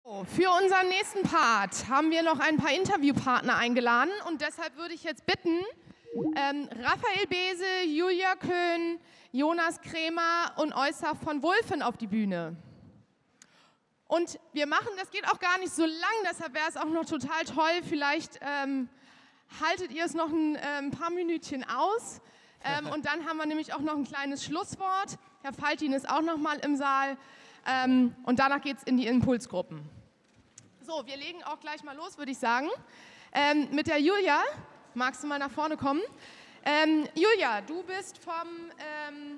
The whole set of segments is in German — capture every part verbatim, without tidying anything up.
So, für unseren nächsten Part haben wir noch ein paar Interviewpartner eingeladen und deshalb würde ich jetzt bitten, ähm, Raphael Bese, Julia Köhn, Jonas Krämer und Oysa von Wulffen auf die Bühne. Und wir machen, das geht auch gar nicht so lang, deshalb wäre es auch noch total toll, vielleicht ähm, haltet ihr es noch ein, äh, ein paar Minütchen aus. Ähm, und dann haben wir nämlich auch noch ein kleines Schlusswort. Herr Faltin ist auch noch mal im Saal. Ähm, und danach geht es in die Impulsgruppen. So, wir legen auch gleich mal los, würde ich sagen. Ähm, mit der Julia, magst du mal nach vorne kommen? Ähm, Julia, du bist vom... Ähm,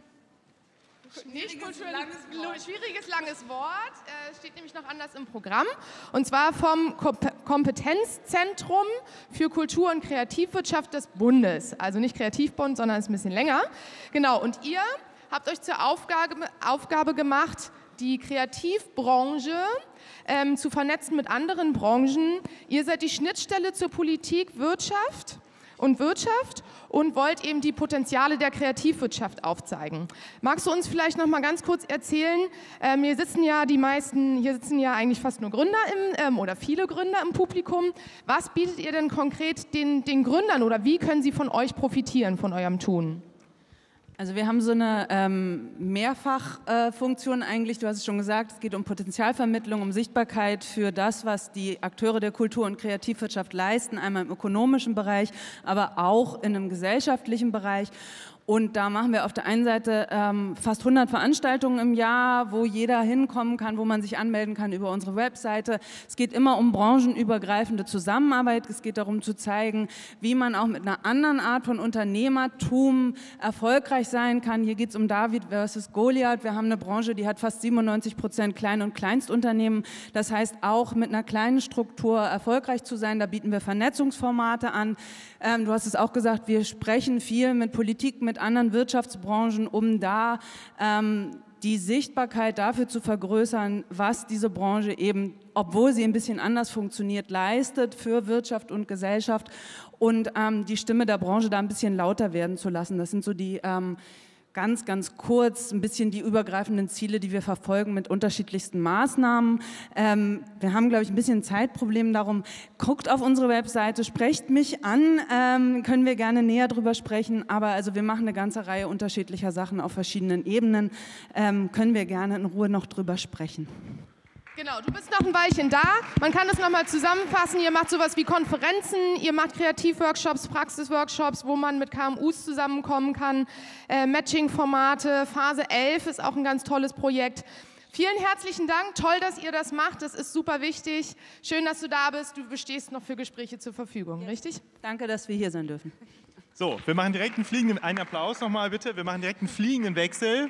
Nicht kulturell, langes Wort. Schwieriges, langes Wort, äh, steht nämlich noch anders im Programm. Und zwar vom Kompetenzzentrum für Kultur- und Kreativwirtschaft des Bundes. Also nicht Kreativbund, sondern ist ein bisschen länger. Genau, und ihr habt euch zur Aufgabe, Aufgabe gemacht, die Kreativbranche ähm, zu vernetzen mit anderen Branchen. Ihr seid die Schnittstelle zur Politik, Wirtschaft und Wirtschaft und wollt eben die Potenziale der Kreativwirtschaft aufzeigen. Magst du uns vielleicht noch mal ganz kurz erzählen, ähm, hier sitzen ja die meisten, hier sitzen ja eigentlich fast nur Gründer im, ähm, oder viele Gründer im Publikum. Was bietet ihr denn konkret den, den Gründern oder wie können sie von euch profitieren, von eurem Tun? Also wir haben so eine ähm, Mehrfachfunktion äh, eigentlich, du hast es schon gesagt, es geht um Potenzialvermittlung, um Sichtbarkeit für das, was die Akteure der Kultur- und Kreativwirtschaft leisten, einmal im ökonomischen Bereich, aber auch in einem gesellschaftlichen Bereich. Und da machen wir auf der einen Seite ähm, fast hundert Veranstaltungen im Jahr, wo jeder hinkommen kann, wo man sich anmelden kann über unsere Webseite. Es geht immer um branchenübergreifende Zusammenarbeit. Es geht darum zu zeigen, wie man auch mit einer anderen Art von Unternehmertum erfolgreich sein kann. Hier geht es um David versus Goliath. Wir haben eine Branche, die hat fast siebenundneunzig Prozent Klein- und Kleinstunternehmen. Das heißt, auch mit einer kleinen Struktur erfolgreich zu sein. Da bieten wir Vernetzungsformate an. Ähm, du hast es auch gesagt, wir sprechen viel mit Politik, mit anderen Wirtschaftsbranchen, um da ähm, die Sichtbarkeit dafür zu vergrößern, was diese Branche eben, obwohl sie ein bisschen anders funktioniert, leistet für Wirtschaft und Gesellschaft und ähm, die Stimme der Branche da ein bisschen lauter werden zu lassen. Das sind so die ähm, ganz, ganz kurz ein bisschen die übergreifenden Ziele, die wir verfolgen mit unterschiedlichsten Maßnahmen. Ähm, wir haben, glaube ich, ein bisschen ein Zeitproblem, darum guckt auf unsere Webseite, sprecht mich an, ähm, können wir gerne näher drüber sprechen, aber also wir machen eine ganze Reihe unterschiedlicher Sachen auf verschiedenen Ebenen, ähm, können wir gerne in Ruhe noch drüber sprechen. Genau, du bist noch ein Weilchen da. Man kann das nochmal zusammenfassen. Ihr macht sowas wie Konferenzen, ihr macht Kreativworkshops, Praxisworkshops, wo man mit K M Us zusammenkommen kann. Äh, Matching-Formate, Phase elf ist auch ein ganz tolles Projekt. Vielen herzlichen Dank, toll, dass ihr das macht, das ist super wichtig. Schön, dass du da bist, du stehst noch für Gespräche zur Verfügung, ja. Richtig? Danke, dass wir hier sein dürfen. So, wir machen direkt einen fliegenden, einen Applaus nochmal bitte, wir machen direkt einen fliegenden Wechsel.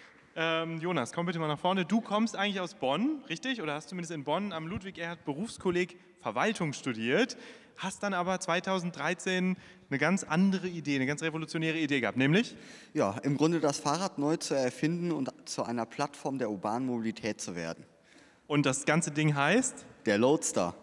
Ähm, Jonas, komm bitte mal nach vorne. Du kommst eigentlich aus Bonn, richtig? Oder hast zumindest in Bonn am Ludwig-Erhard-Berufskolleg Verwaltung studiert, hast dann aber zweitausenddreizehn eine ganz andere Idee, eine ganz revolutionäre Idee gehabt, nämlich? Ja, im Grunde das Fahrrad neu zu erfinden und zu einer Plattform der urbanen Mobilität zu werden. Und das ganze Ding heißt? Der Loadstar.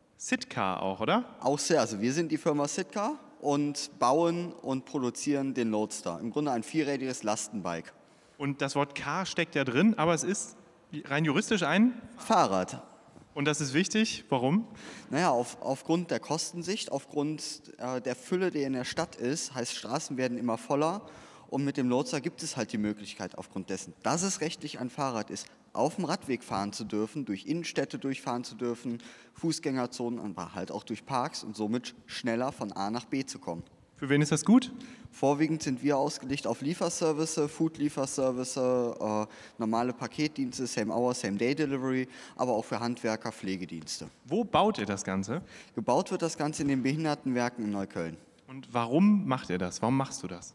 Sitcar auch, oder? Auch sehr, also wir sind die Firma Sitcar und bauen und produzieren den Loadstar. Im Grunde ein vierrädiges Lastenbike. Und das Wort Car steckt ja drin, aber es ist rein juristisch ein? Fahrrad. Und das ist wichtig, warum? Naja, auf, aufgrund der Kostensicht, aufgrund äh, der Fülle, die in der Stadt ist, heißt Straßen werden immer voller und mit dem Loadstar gibt es halt die Möglichkeit aufgrund dessen, dass es rechtlich ein Fahrrad ist, auf dem Radweg fahren zu dürfen, durch Innenstädte durchfahren zu dürfen, Fußgängerzonen, aber halt auch durch Parks und somit schneller von A nach B zu kommen. Für wen ist das gut? Vorwiegend sind wir ausgelegt auf Lieferservice, Food-Lieferservice, äh, normale Paketdienste, Same-Hour, Same-Day-Delivery, aber auch für Handwerker, Pflegedienste. Wo baut ihr das Ganze? Gebaut wird das Ganze in den Behindertenwerken in Neukölln. Und warum macht ihr das? Warum machst du das?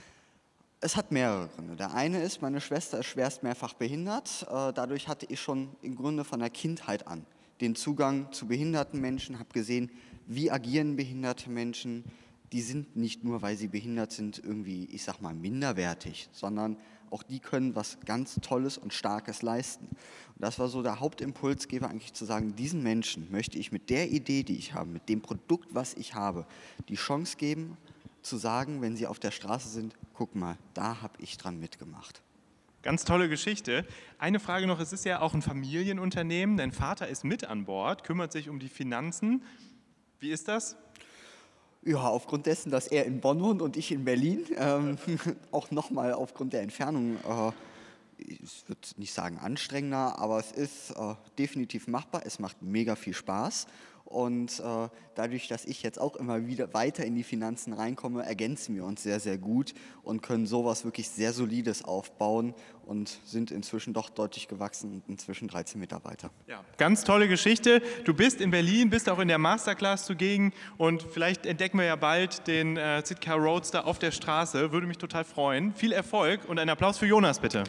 Es hat mehrere Gründe. Der eine ist, meine Schwester ist schwerst mehrfach behindert. Äh, dadurch hatte ich schon im Grunde von der Kindheit an den Zugang zu behinderten Menschen, habe gesehen, wie agieren behinderte Menschen. Die sind nicht nur, weil sie behindert sind, irgendwie, ich sag mal, minderwertig, sondern auch die können was ganz Tolles und Starkes leisten. Und das war so der Hauptimpulsgeber, eigentlich zu sagen, diesen Menschen möchte ich mit der Idee, die ich habe, mit dem Produkt, was ich habe, die Chance geben, zu sagen, wenn sie auf der Straße sind, guck mal, da habe ich dran mitgemacht. Ganz tolle Geschichte. Eine Frage noch, es ist ja auch ein Familienunternehmen, dein Vater ist mit an Bord, kümmert sich um die Finanzen. Wie ist das? Ja, aufgrund dessen, dass er in Bonn wohnt und ich in Berlin, ähm, auch nochmal aufgrund der Entfernung, äh, ich würde nicht sagen anstrengender, aber es ist äh, definitiv machbar, es macht mega viel Spaß. Und äh, dadurch, dass ich jetzt auch immer wieder weiter in die Finanzen reinkomme, ergänzen wir uns sehr, sehr gut und können sowas wirklich sehr Solides aufbauen und sind inzwischen doch deutlich gewachsen und inzwischen dreizehn Mitarbeiter. Ja, ganz tolle Geschichte. Du bist in Berlin, bist auch in der Masterclass zugegen und vielleicht entdecken wir ja bald den äh, Sidecar Roadster auf der Straße. Würde mich total freuen. Viel Erfolg und einen Applaus für Jonas, bitte.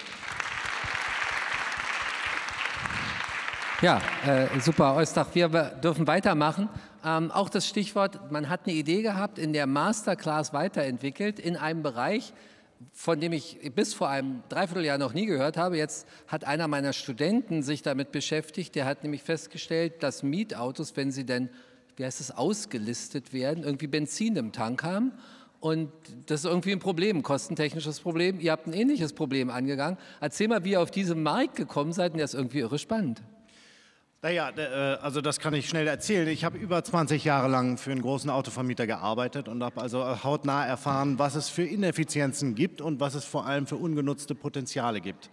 Ja, äh, super, Eustach. Wir dürfen weitermachen. Ähm, auch das Stichwort, man hat eine Idee gehabt, in der Masterclass weiterentwickelt, in einem Bereich, von dem ich bis vor einem Dreivierteljahr noch nie gehört habe. Jetzt hat einer meiner Studenten sich damit beschäftigt. Der hat nämlich festgestellt, dass Mietautos, wenn sie denn, wie heißt es, ausgelistet werden, irgendwie Benzin im Tank haben. Und das ist irgendwie ein Problem, ein kostentechnisches Problem. Ihr habt ein ähnliches Problem angegangen. Erzähl mal, wie ihr auf diesen Markt gekommen seid, und der ist irgendwie irre spannend. Naja, also das kann ich schnell erzählen. Ich habe über zwanzig Jahre lang für einen großen Autovermieter gearbeitet und habe also hautnah erfahren, was es für Ineffizienzen gibt und was es vor allem für ungenutzte Potenziale gibt.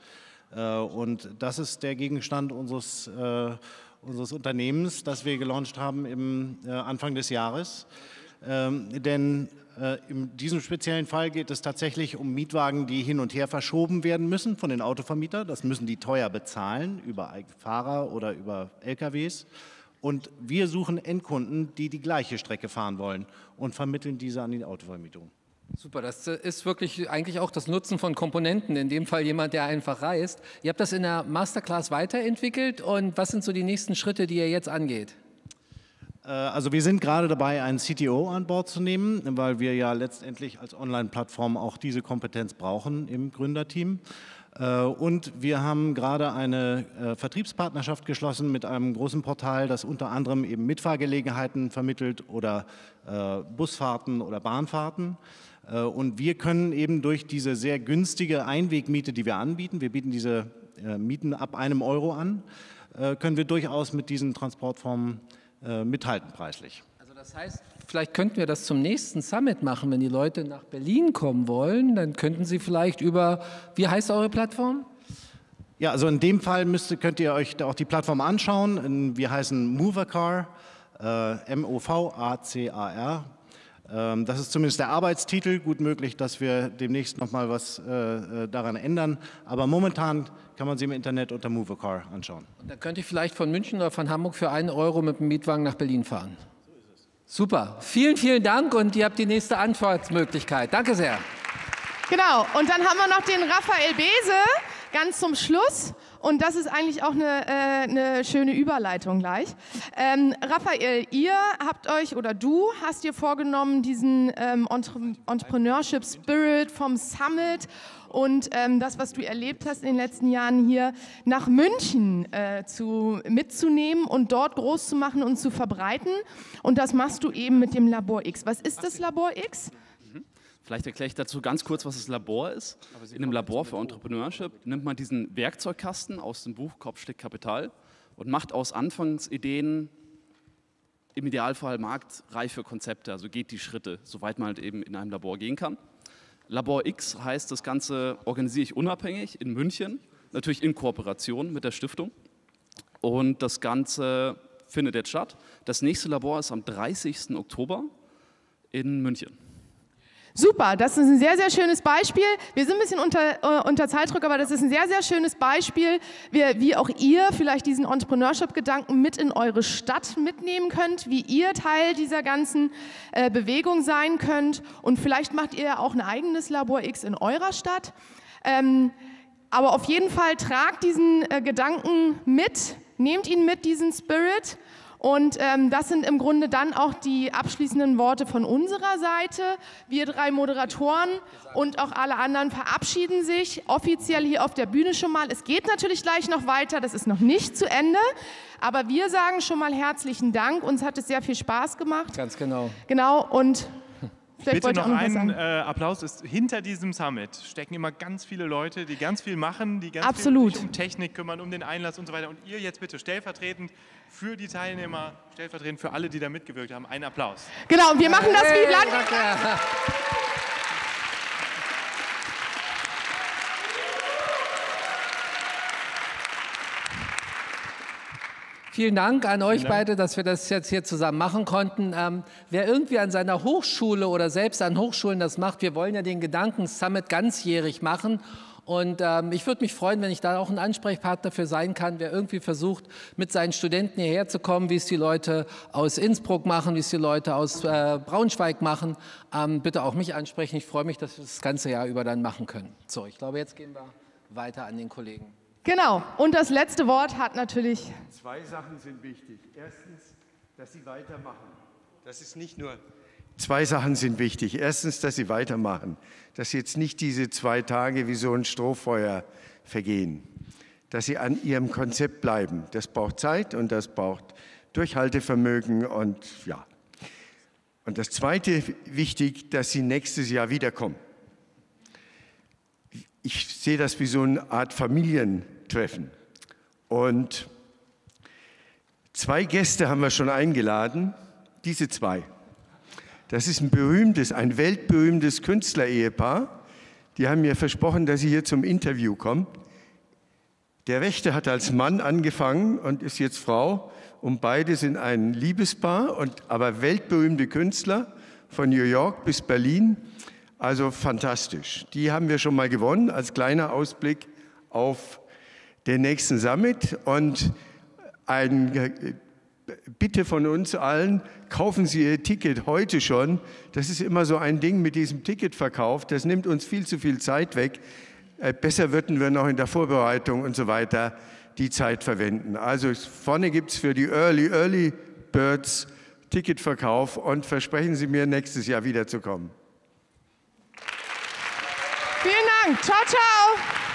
Und das ist der Gegenstand unseres, unseres Unternehmens, das wir gelauncht haben im Anfang des Jahres. Denn in diesem speziellen Fall geht es tatsächlich um Mietwagen, die hin und her verschoben werden müssen von den Autovermietern. Das müssen die teuer bezahlen, über Fahrer oder über L K Ws. Und wir suchen Endkunden, die die gleiche Strecke fahren wollen und vermitteln diese an die Autovermietung. Super, das ist wirklich eigentlich auch das Nutzen von Komponenten, in dem Fall jemand, der einfach reist. Ihr habt das in der Masterclass weiterentwickelt und was sind so die nächsten Schritte, die ihr jetzt angeht? Also wir sind gerade dabei, einen C T O an Bord zu nehmen, weil wir ja letztendlich als Online-Plattform auch diese Kompetenz brauchen im Gründerteam. Und wir haben gerade eine Vertriebspartnerschaft geschlossen mit einem großen Portal, das unter anderem eben Mitfahrgelegenheiten vermittelt oder Busfahrten oder Bahnfahrten. Und wir können eben durch diese sehr günstige Einwegmiete, die wir anbieten, wir bieten diese Mieten ab einem Euro an, können wir durchaus mit diesen Transportformen mithalten preislich. Also das heißt, vielleicht könnten wir das zum nächsten Summit machen, wenn die Leute nach Berlin kommen wollen, dann könnten sie vielleicht über, wie heißt eure Plattform? Ja, also in dem Fall müsst, könnt ihr euch auch die Plattform anschauen. Wir heißen Movercar, äh, M O V A C A R. Ähm, das ist zumindest der Arbeitstitel. Gut möglich, dass wir demnächst noch mal was äh, daran ändern. Aber momentan kann man sie im Internet unter Movercar anschauen. Und dann könnte ich vielleicht von München oder von Hamburg für einen Euro mit dem Mietwagen nach Berlin fahren. So ist es. Super. Vielen, vielen Dank und ihr habt die nächste Antwortmöglichkeit. Danke sehr. Genau. Und dann haben wir noch den Raphael Bese ganz zum Schluss. Und das ist eigentlich auch eine, äh, eine schöne Überleitung gleich. Ähm, Raphael, ihr habt euch, oder du hast dir vorgenommen, diesen ähm, Entre- Entrepreneurship Spirit vom Summit und ähm, das, was du erlebt hast in den letzten Jahren hier, nach München äh, zu, mitzunehmen und dort groß zu machen und zu verbreiten. Und das machst du eben mit dem Labor X. Was ist das Labor X? Vielleicht erkläre ich dazu ganz kurz, was das Labor ist. In einem Labor für Entrepreneurship nimmt man diesen Werkzeugkasten aus dem Buch Kopf steckt Kapital und macht aus Anfangsideen im Idealfall marktreife Konzepte, also geht die Schritte, soweit man halt eben in einem Labor gehen kann. Labor X heißt, das Ganze organisiere ich unabhängig in München, natürlich in Kooperation mit der Stiftung. Und das Ganze findet jetzt statt. Das nächste Labor ist am dreißigsten Oktober in München. Super, das ist ein sehr, sehr schönes Beispiel. Wir sind ein bisschen unter, äh, unter Zeitdruck, aber das ist ein sehr, sehr schönes Beispiel, wie, wie auch ihr vielleicht diesen Entrepreneurship-Gedanken mit in eure Stadt mitnehmen könnt, wie ihr Teil dieser ganzen äh, Bewegung sein könnt. Und vielleicht macht ihr ja auch ein eigenes Labor X in eurer Stadt. Ähm, aber auf jeden Fall tragt diesen äh, Gedanken mit, nehmt ihn mit, diesen Spirit. Und ähm, das sind im Grunde dann auch die abschließenden Worte von unserer Seite. Wir drei Moderatoren und auch alle anderen verabschieden sich offiziell hier auf der Bühne schon mal. Es geht natürlich gleich noch weiter, das ist noch nicht zu Ende. Aber wir sagen schon mal herzlichen Dank, uns hat es sehr viel Spaß gemacht. Ganz genau. Genau, und Vielleicht Bitte wollt ihr noch auch noch was einen sagen. äh, Applaus. Ist, hinter diesem Summit stecken immer ganz viele Leute, die ganz viel machen, die ganz Absolut. viel sich um Technik kümmern, um den Einlass und so weiter. Und ihr jetzt bitte stellvertretend für die Teilnehmer, stellvertretend für alle, die da mitgewirkt haben, einen Applaus. Genau, und wir machen das wie lang. Danke. Vielen Dank an euch beide, dass wir das jetzt hier zusammen machen konnten. Ähm, wer irgendwie an seiner Hochschule oder selbst an Hochschulen das macht, wir wollen ja den Gedanken-Summit ganzjährig machen. Und ähm, ich würde mich freuen, wenn ich da auch ein Ansprechpartner für sein kann, wer irgendwie versucht, mit seinen Studenten hierher zu kommen, wie es die Leute aus Innsbruck machen, wie es die Leute aus äh, Braunschweig machen. Ähm, bitte auch mich ansprechen. Ich freue mich, dass wir das ganze Jahr über dann machen können. So, ich glaube, jetzt gehen wir weiter an den Kollegen. Genau, und das letzte Wort hat natürlich... Zwei Sachen sind wichtig. Erstens, dass Sie weitermachen. Das ist nicht nur... Zwei Sachen sind wichtig. Erstens, dass Sie weitermachen. Dass jetzt nicht diese zwei Tage wie so ein Strohfeuer vergehen. Dass Sie an Ihrem Konzept bleiben. Das braucht Zeit und das braucht Durchhaltevermögen und ja. Und das Zweite, wichtig, dass Sie nächstes Jahr wiederkommen. Ich sehe das wie so eine Art Familientreffen. Und zwei Gäste haben wir schon eingeladen, diese zwei. Das ist ein berühmtes, ein weltberühmtes Künstlerehepaar. Die haben mir versprochen, dass sie hier zum Interview kommen. Der Wächter hat als Mann angefangen und ist jetzt Frau. Und beide sind ein Liebespaar, und, aber weltberühmte Künstler von New York bis Berlin. Also fantastisch. Die haben wir schon mal gewonnen als kleiner Ausblick auf den nächsten Summit. Und ein Bitte von uns allen, kaufen Sie Ihr Ticket heute schon. Das ist immer so ein Ding mit diesem Ticketverkauf. Das nimmt uns viel zu viel Zeit weg. Besser würden wir noch in der Vorbereitung und so weiter die Zeit verwenden. Also vorne gibt es für die Early, Early Birds Ticketverkauf, und versprechen Sie mir, nächstes Jahr wiederzukommen. Vielen Dank. Ciao, ciao.